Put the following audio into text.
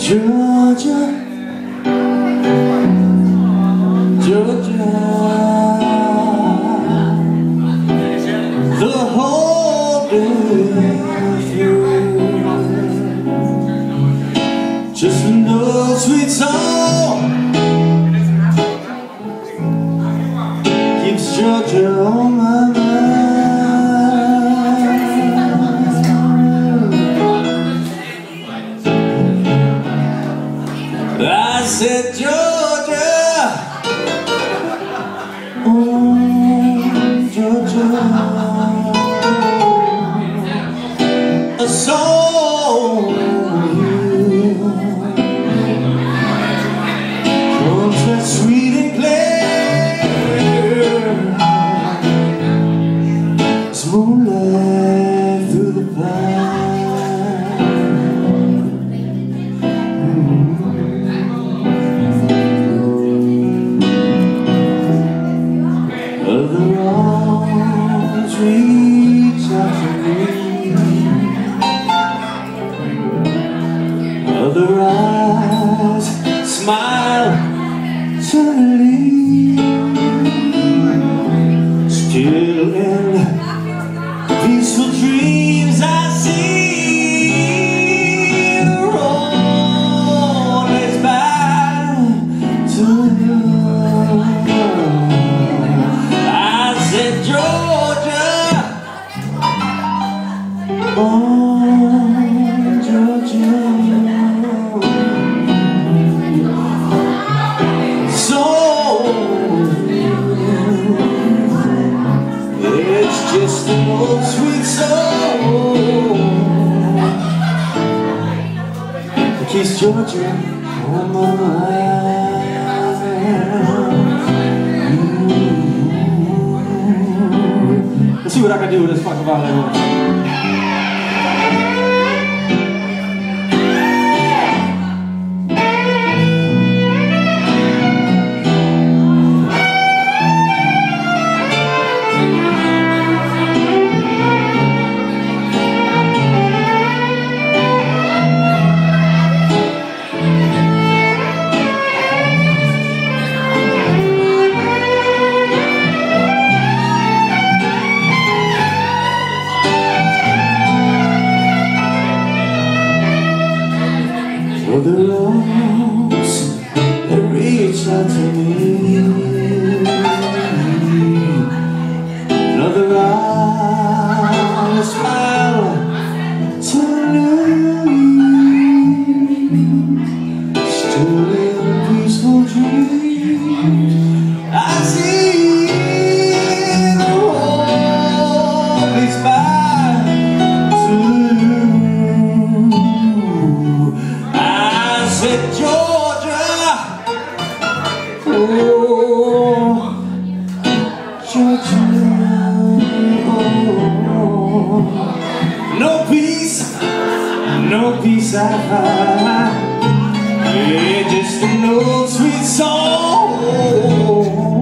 Georgia, Georgia, the whole day through. Just another sweet song keeps Georgia on my mind. I said, Georgia, oh, Georgia, a song comes that sweet and clear as moonlight through the pine. Other arms reach out to me, other eyes smile suddenly, still in peaceful dreams I see the road leads back to you. Georgia, oh, Georgia, so it's just an old sweet song that keeps Georgia on my mind. Let's see what I can do with this fucking violin. The arms that reach out to me, another eye smile to you, still in a peaceful dream. I see the road leads back to you. Georgia, oh, Georgia, oh, no peace I find, yeah, just an old sweet song.